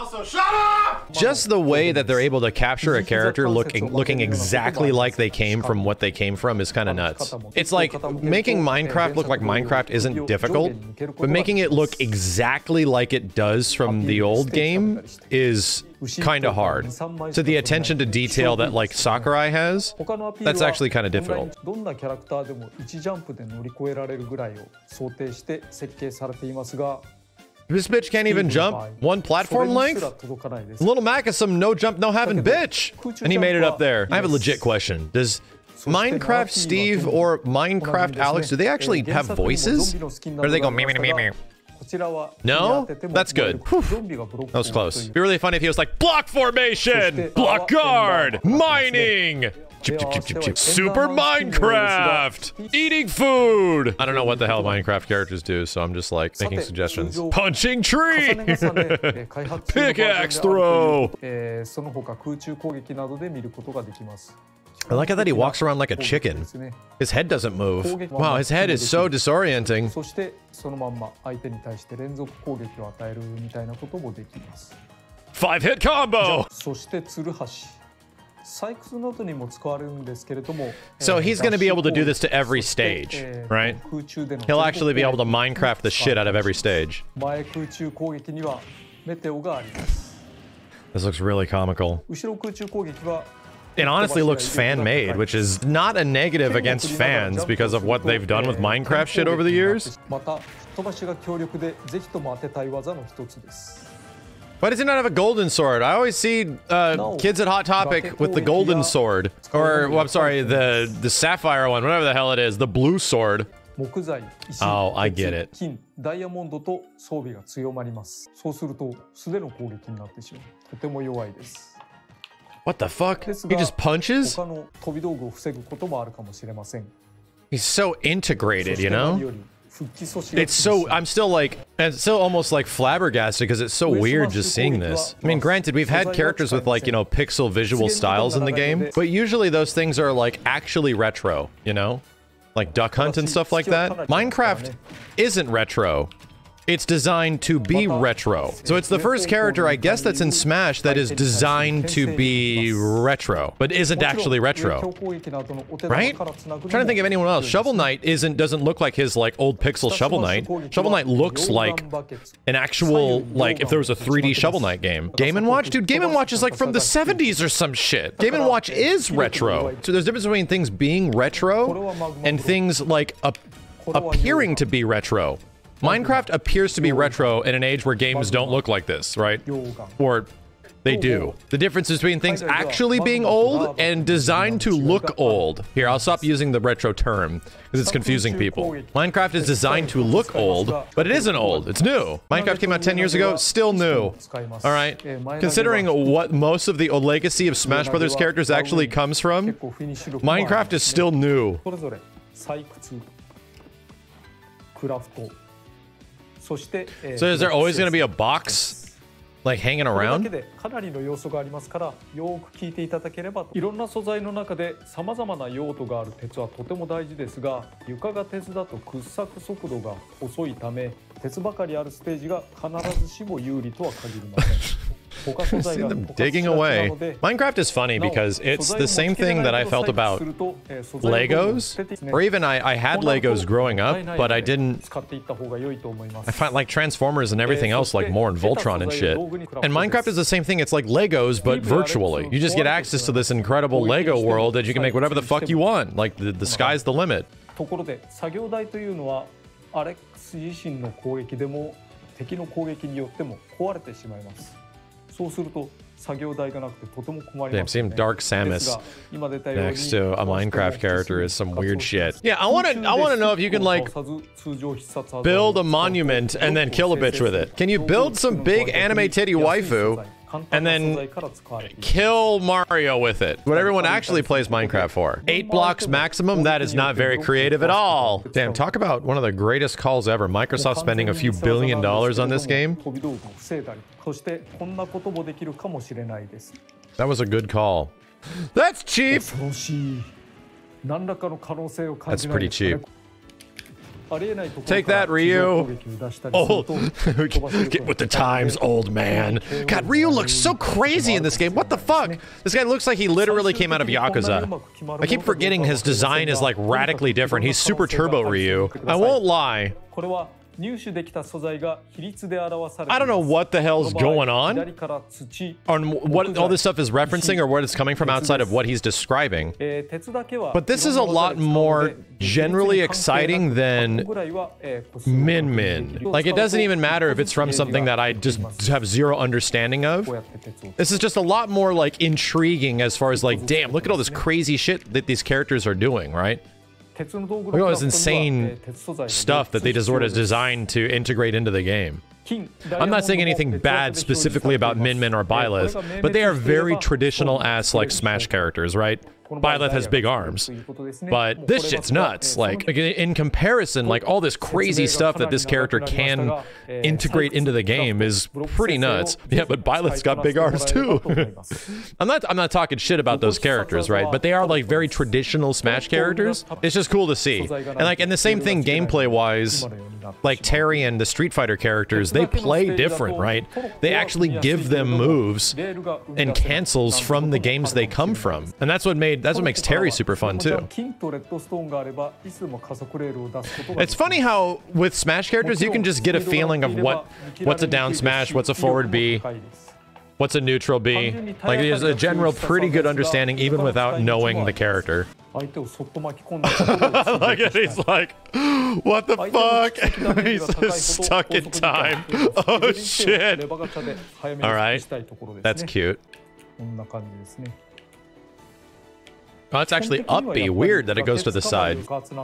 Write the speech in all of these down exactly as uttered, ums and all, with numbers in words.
also, shut up! Just the way that they're able to capture a character looking looking exactly like they came from what they came from is kind of nuts. It's like making Minecraft look like Minecraft isn't difficult, but making it look exactly like it does from the old game is kind of hard. So the attention to detail that like Sakurai has, that's actually kind of difficult. This bitch can't even jump one platform length? Little Mac is some no jump, no having bitch! And he made it up there. I have a legit question. Does Minecraft Steve or Minecraft Alex, do they actually have voices? Or do they go meh meh meh meh? No? That's good. Whew. That was close. It'd be really funny if he was like, block formation! Block guard! Mining! Chip, chip, chip, chip, chip. Super Minecraft! Eating food! I don't know what the hell Minecraft characters do, so I'm just like making suggestions. Punching tree! Pickaxe throw! I like how that he walks around like a chicken. His head doesn't move. Wow, his head is so disorienting. Five hit combo! So he's going to be able to do this to every stage, right? He'll actually be able to Minecraft the shit out of every stage. This looks really comical. It honestly looks fan-made, which is not a negative against fans because of what they've done with Minecraft shit over the years. Why does he not have a golden sword? I always see uh, no. kids at Hot Topic with the golden sword. Or, well, I'm sorry, the, the sapphire one, whatever the hell it is, the blue sword. Oh, I get it. What the fuck? He just punches? He's so integrated, you know? It's so, I'm still like, it's still almost like flabbergasted because it's so weird just seeing this. I mean, granted, we've had characters with like, you know, pixel visual styles in the game, but usually those things are like actually retro, you know? Like Duck Hunt and stuff like that. Minecraft isn't retro. It's designed to be retro. So it's the first character, I guess, that's in Smash that is designed to be retro, but isn't actually retro. Right? I'm trying to think of anyone else. Shovel Knight isn't doesn't look like his like old pixel Shovel Knight. Shovel Knight looks like an actual, like if there was a three D Shovel Knight game. Game and Watch? Dude, Game and Watch is like from the seventies or some shit. Game and Watch is retro. So there's a difference between things being retro and things like ap appearing to be retro. Minecraft appears to be retro in an age where games don't look like this, right? Or they do. The difference between things actually being old and designed to look old. Here, I'll stop using the retro term because it's confusing people. Minecraft is designed to look old, but it isn't old. It's new. Minecraft came out ten years ago, still new. All right? Considering what most of the legacy of Smash Brothers characters actually comes from, Minecraft is still new. So is there always going to be a box like hanging around? This See them digging away. Minecraft is funny because it's the same thing that I felt about Legos, or even I, I had Legos growing up, but I didn't. I find like Transformers and everything else like more in Voltron and shit. And Minecraft is the same thing. It's like Legos, but virtually. You just get access to this incredible Lego world that you can make whatever the fuck you want. Like the, the sky's the limit. Damn, seeing Dark Samus next to a Minecraft character is some weird shit. Yeah, I want to I want to know if you can like build a monument and then kill a bitch with it. Can you build some big anime titty waifu and then kill Mario with it? What everyone actually plays Minecraft for. Eight blocks maximum? That is not very creative at all. Damn, talk about one of the greatest calls ever. Microsoft spending a few billion dollars on this game. That was a good call. That's cheap! That's pretty cheap. Take that, Ryu. Oh, get with the times, old man. God, Ryu looks so crazy in this game. What the fuck? This guy looks like he literally came out of Yakuza. I keep forgetting his design is like radically different. He's super turbo Ryu. I won't lie. I don't know what the hell's going on, on what all this stuff is referencing or what it's coming from outside of what he's describing. But this is a lot more generally exciting than Min Min. Like, it doesn't even matter if it's from something that I just have zero understanding of. This is just a lot more, like, intriguing as far as, like, damn, look at all this crazy shit that these characters are doing, right? Look at all this insane stuff that they just sort of designed to integrate into the game. I'm not saying anything bad specifically about Min Min or Byleth, but they are very traditional-ass, like, Smash characters, right? Byleth has big arms, but this shit's nuts. Like, in comparison, like, all this crazy stuff that this character can integrate into the game is pretty nuts. Yeah, but Byleth's got big arms too. I'm not, I'm not talking shit about those characters, right? But they are, like, very traditional Smash characters. It's just cool to see. And, like, and the same thing gameplay-wise, like, Terry and the Street Fighter characters, they play different, right? They actually give them moves and cancels from the games they come from. And that's what made That's what makes Terry super fun too. It's funny how with Smash characters you can just get a feeling of what what's a down smash, what's a forward B, what's a neutral B. Like, there's a general pretty good understanding even without knowing the character. Like it, he's like, what the fuck? He's so stuck in time. Oh shit. Alright. That's cute. Oh, it's actually up B. Weird that it goes to the side.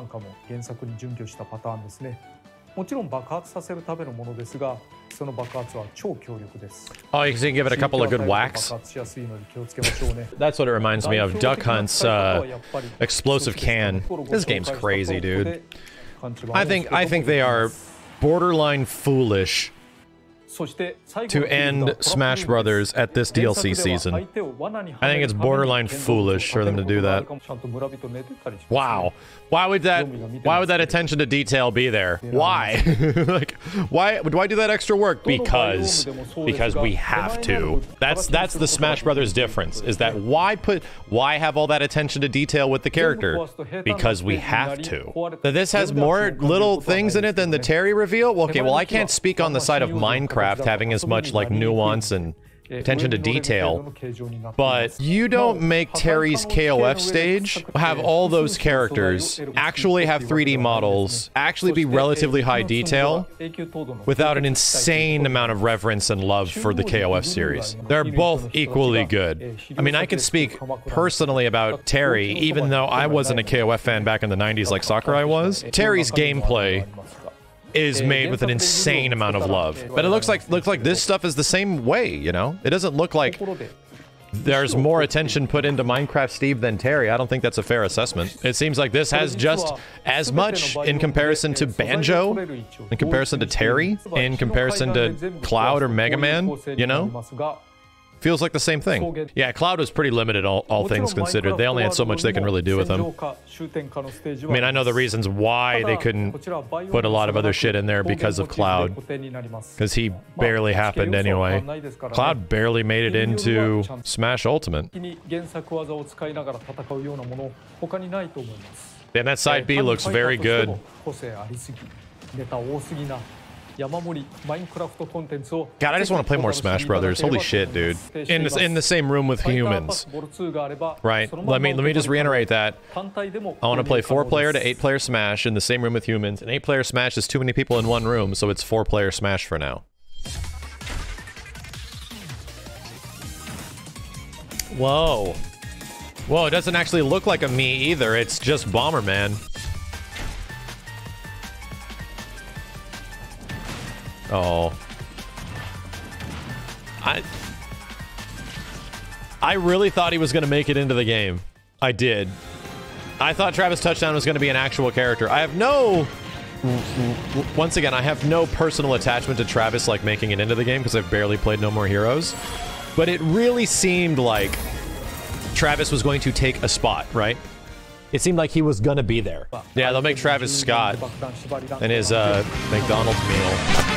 Oh, you can give it a couple of good whacks. That's what it reminds me of. Duck Hunt's uh, explosive can. This game's crazy, dude. I think I think they are borderline foolish to end Smash Brothers at this D L C season. I think it's borderline foolish for them to do that. Wow. Why would that why would that attention to detail be there? Why? Like, why why do that extra work? Because because we have to. That's that's the Smash Brothers difference, is that why put why have all that attention to detail with the character? Because we have to. That this has more little things in it than the Terry reveal? Well, okay, well, I can't speak on the side of Minecraft having as much, like, nuance and attention to detail, but you don't make Terry's K O F stage have all those characters actually have three D models, actually be relatively high detail, without an insane amount of reverence and love for the K O F series. They're both equally good. I mean, I can speak personally about Terry, even though I wasn't a K O F fan back in the nineties like Sakurai was. Terry's gameplay is made with an insane amount of love. But it looks like looks like this stuff is the same way, you know? It doesn't look like there's more attention put into Minecraft Steve than Terry. I don't think that's a fair assessment. It seems like this has just as much in comparison to Banjo, in comparison to Terry, in comparison to Cloud or Mega Man, you know? Feels like the same thing. Yeah, Cloud was pretty limited, all, all things considered. They only had so much they can really do with him. I mean, I know the reasons why they couldn't put a lot of other shit in there because of Cloud. Because he barely happened anyway. Cloud barely made it into Smash Ultimate. And that side B looks very good. God, I just want to play more Smash Brothers. Holy shit, dude. In the, in the same room with humans. Right. Let me let me just reiterate that. I want to play four player to eight player Smash in the same room with humans. An eight player Smash is too many people in one room, so it's four player Smash for now. Whoa. Whoa, it doesn't actually look like a me either. It's just Bomberman. Oh. I... I really thought he was going to make it into the game. I did. I thought Travis Touchdown was going to be an actual character. I have no... Once again, I have no personal attachment to Travis, like, making it into the game, because I've barely played No More Heroes. But it really seemed like Travis was going to take a spot, right? It seemed like he was gonna be there. Yeah, they'll make Travis Scott and his uh, McDonald's meal.